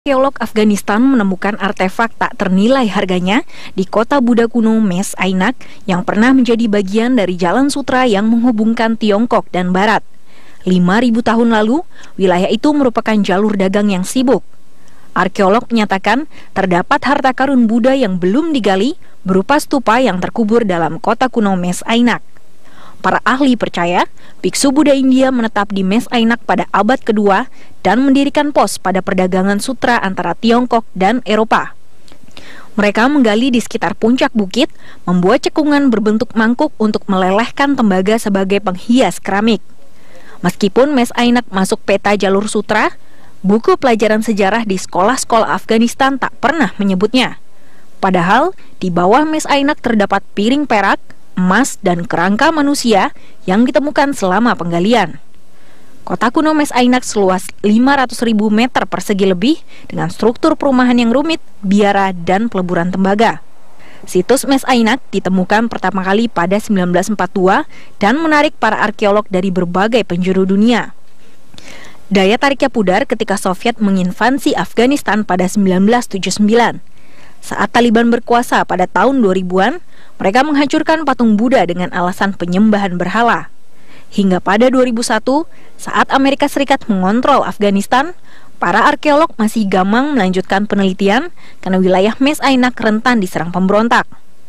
Arkeolog Afghanistan menemukan artefak tak ternilai harganya di kota Buddha kuno Mes Ainak yang pernah menjadi bagian dari jalan sutra yang menghubungkan Tiongkok dan Barat. 5.000 tahun lalu, wilayah itu merupakan jalur dagang yang sibuk. Arkeolog menyatakan terdapat harta karun Buddha yang belum digali berupa stupa yang terkubur dalam kota kuno Mes Ainak. Para ahli percaya, biksu Buddha India menetap di Mes Ainak pada abad kedua dan mendirikan pos pada perdagangan sutra antara Tiongkok dan Eropa. Mereka menggali di sekitar puncak bukit, membuat cekungan berbentuk mangkuk untuk melelehkan tembaga sebagai penghias keramik. Meskipun Mes Ainak masuk peta jalur sutra, buku pelajaran sejarah di sekolah-sekolah Afghanistan tak pernah menyebutnya. Padahal, di bawah Mes Ainak terdapat piring perak, emas, dan kerangka manusia yang ditemukan selama penggalian. Kota kuno Mes Ainak seluas 500.000 meter persegi lebih dengan struktur perumahan yang rumit, biara, dan peleburan tembaga. Situs Mes Ainak ditemukan pertama kali pada 1942 dan menarik para arkeolog dari berbagai penjuru dunia. Daya tariknya pudar ketika Soviet menginvasi Afghanistan pada 1979. Saat Taliban berkuasa pada tahun 2000-an, mereka menghancurkan patung Buddha dengan alasan penyembahan berhala. Hingga pada 2001, saat Amerika Serikat mengontrol Afghanistan, para arkeolog masih gamang melanjutkan penelitian karena wilayah Mes Ainak rentan diserang pemberontak.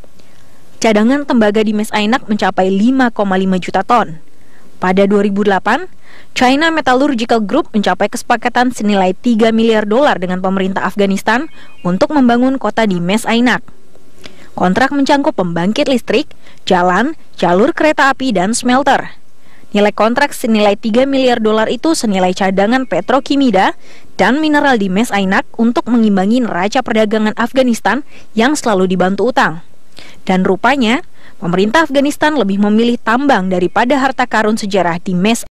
Cadangan tembaga di Mes Ainak mencapai 5,5 juta ton. Pada 2008, China Metallurgical Group mencapai kesepakatan senilai $3 miliar dengan pemerintah Afghanistan untuk membangun kota di Mes Ainak. Kontrak mencangkup pembangkit listrik, jalan, jalur kereta api, dan smelter. Nilai kontrak senilai $3 miliar itu senilai cadangan petrokimia dan mineral di Mes Ainak untuk mengimbangi neraca perdagangan Afghanistan yang selalu dibantu utang. Dan rupanya, pemerintah Afghanistan lebih memilih tambang daripada harta karun sejarah di Mes